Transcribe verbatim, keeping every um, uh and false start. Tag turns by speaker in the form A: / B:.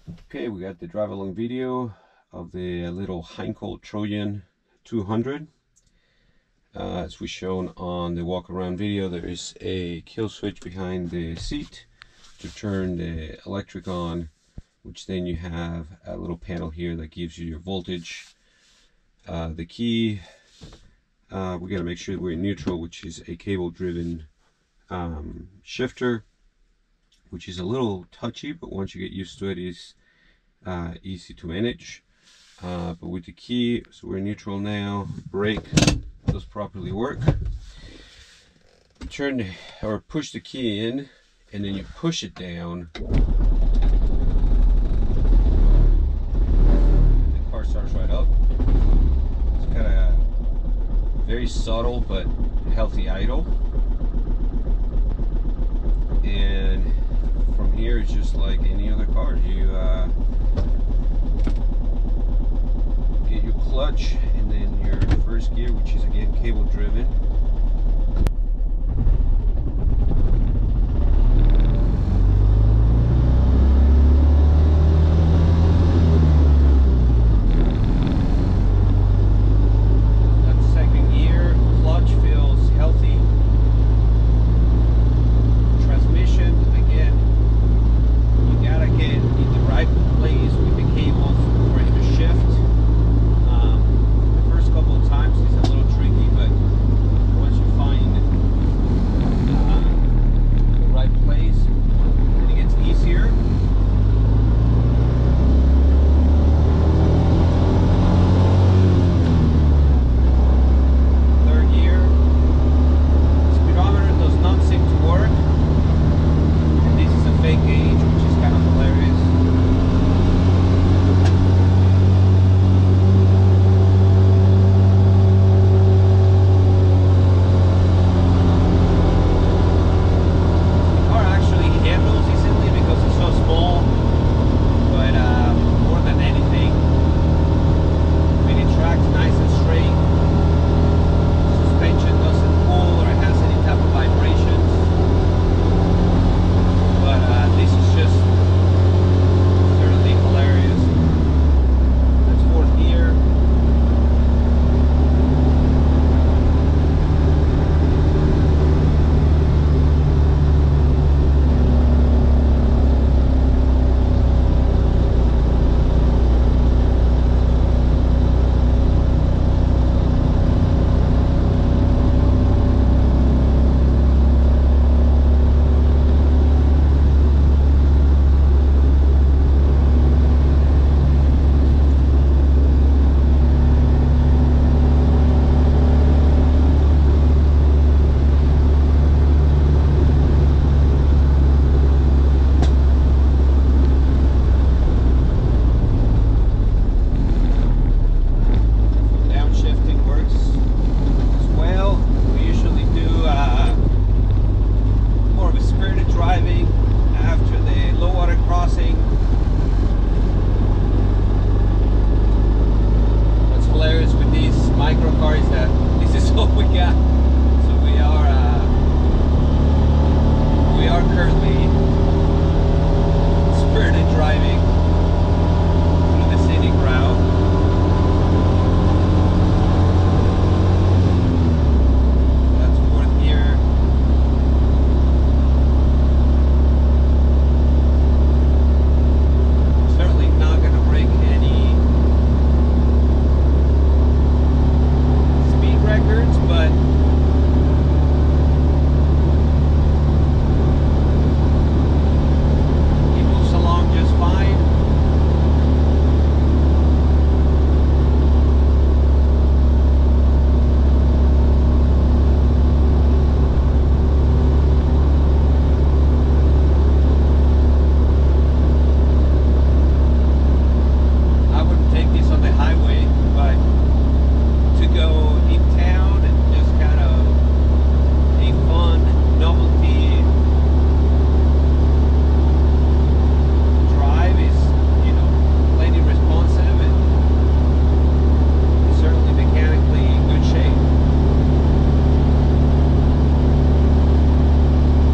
A: Okay, we got the drive along video of the little Heinkel Trojan two hundred. Uh, as we shown on the walk around video, there is a kill switch behind the seat to turn the electric on, which then you have a little panel here that gives you your voltage. Uh, the key, uh, we got to make sure that we're in neutral, which is a cable driven um, shifter, which is a little touchy, but once you get used to it, it's uh, easy to manage. Uh, but with the key, so we're neutral now, brake does properly work. Turn the, or push the key in, and then you push it down. The car starts right up. It's kind of very subtle but healthy idle. And from here, it's just like any other car. You uh, get your clutch, and then your first gear, which is again cable driven.